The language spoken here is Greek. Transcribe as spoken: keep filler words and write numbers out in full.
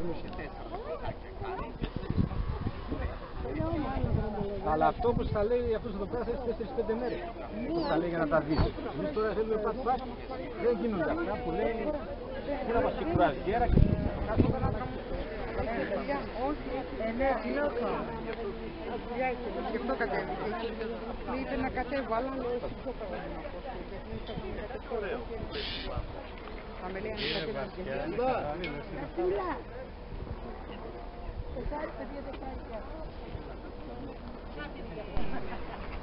Αλλά αυτό που θα λέει αυτός εδώ πέρα θα έχει τέσσερις πέντε μέρες. Που θα λέει για να τα δεις. Εμείς τώρα θέλουμε πατ πατ, δεν γίνονται αυτά που λέει πού να μας κουράζει. Γέρα και κάτω να κάνουμε. Ε, ναι, πλόκο. Γι' αυτό κατέβηκε. Μου είπε να κατέβω, αλλά λέω εσύ πιο καλά. Θα με λέει αν κατέβω και μία. Κασούλα. Τεσσάρι, παιδιά, τεσσάρι.